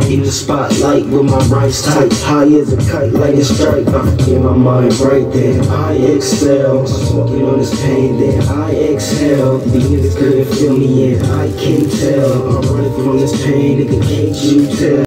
In the spotlight with my rhymes tight, high as a kite, like a strike. In my mind right there, I excel. Smoking on this pain, then I exhale. These niggas couldn't feel me, and I can tell. I'm running from this pain, nigga, can't you tell?